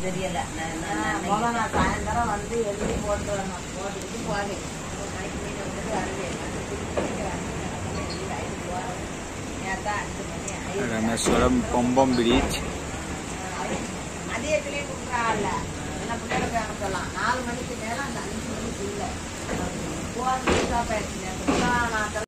தெரியல. முதல்ல நான் சாயந்தரம் வந்து எழுதி போட்டு வரணும். போட்டுக்கிட்டு போவேன். மணிக்கு மீன் வந்துட்டு அறுவேன். ராமேஸ்வரம் பம்பம் பீச். மதியத்திலேயே கொடுக்குறாங்கல்ல, என்ன பிள்ளைகளுக்கு அனுப்பலாம். 4 மணிக்கு மேலே அந்த 5 மணிக்கு இல்லை போகிறது.